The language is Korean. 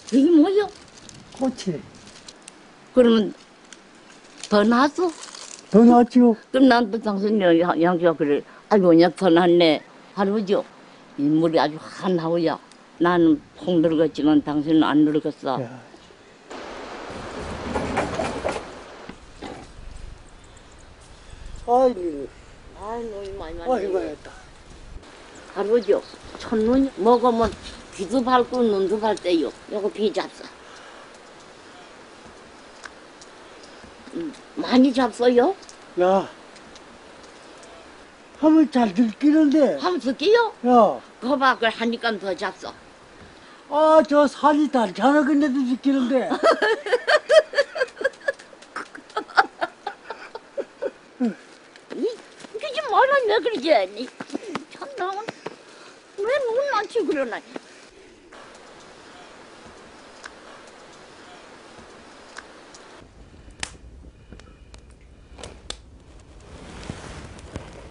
이게 뭐요? 꽃이. 그러면 더 나았어? 더 낫죠? 그럼 난 또 당신 양주가 그래. 아이고, 그냥 더 낫네. 할아버지요. 인물이 아주 환하고요. 나는 폭 늙었지만 당신은 안 늙었어. 야, 아이고, 아이, 눈이 많이 아이고, 했다. 할아버지요. 첫눈 먹으면 귀도 밟고 눈도 밟대요. 요거 비 잡숴. 많이 잡숴요? 야, 하면 잘 들키는데. 한번 쓸게요. 야, 거봐, 그걸 하니까 더 잡숴. 아, 저 살이 단단하겠네도 들키는데. 그지 말라 왜 그러지? 참, 나는 왜 눈 낮지 그러나?